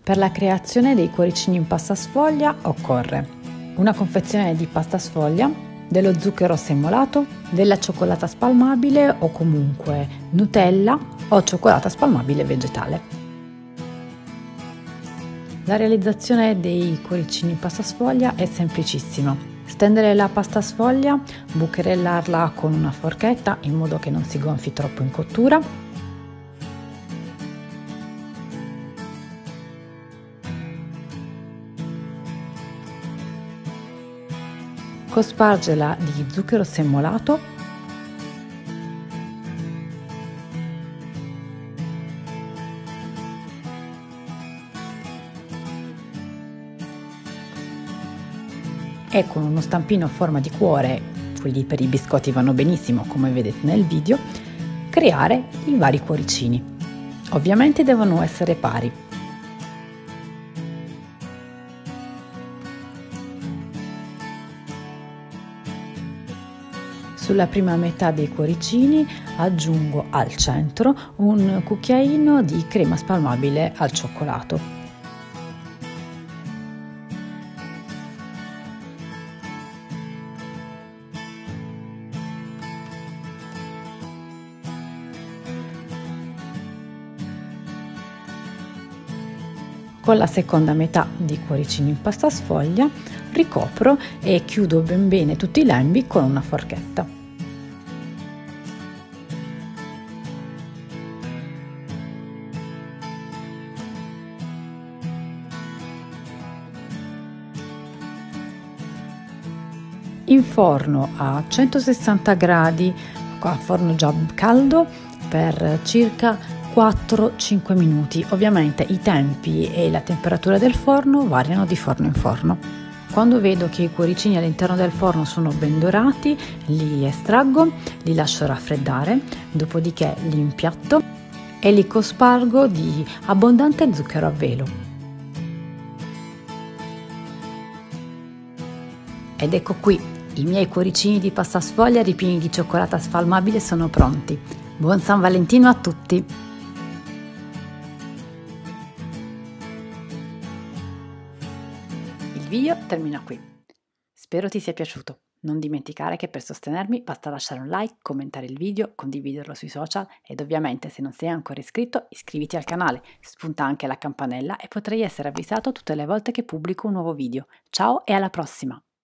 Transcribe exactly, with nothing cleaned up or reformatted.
Per la creazione dei cuoricini in pasta sfoglia occorre una confezione di pasta sfoglia, dello zucchero semolato, della cioccolata spalmabile o comunque Nutella o cioccolata spalmabile vegetale. La realizzazione dei cuoricini in pasta sfoglia è semplicissima. Stendere la pasta sfoglia, bucherellarla con una forchetta in modo che non si gonfi troppo in cottura. Cospargerla di zucchero semolato, e con uno stampino a forma di cuore, quelli per i biscotti vanno benissimo come vedete nel video, creare i vari cuoricini. Ovviamente devono essere pari. Sulla prima metà dei cuoricini aggiungo al centro un cucchiaino di crema spalmabile al cioccolato. Con la seconda metà di cuoricini in pasta sfoglia ricopro e chiudo ben bene tutti i lembi con una forchetta. Inforno a centosessanta gradi, a forno già caldo, per circa quattro cinque minuti. Ovviamente i tempi e la temperatura del forno variano di forno in forno. Quando vedo che i cuoricini all'interno del forno sono ben dorati, li estraggo, li lascio raffreddare, dopodiché li impiatto e li cospargo di abbondante zucchero a velo. Ed ecco qui, i miei cuoricini di pasta sfoglia ripieni di cioccolata spalmabile sono pronti. Buon San Valentino a tutti! Il video termina qui. Spero ti sia piaciuto. Non dimenticare che per sostenermi basta lasciare un like, commentare il video, condividerlo sui social ed ovviamente se non sei ancora iscritto iscriviti al canale, spunta anche la campanella e potrai essere avvisato tutte le volte che pubblico un nuovo video. Ciao e alla prossima!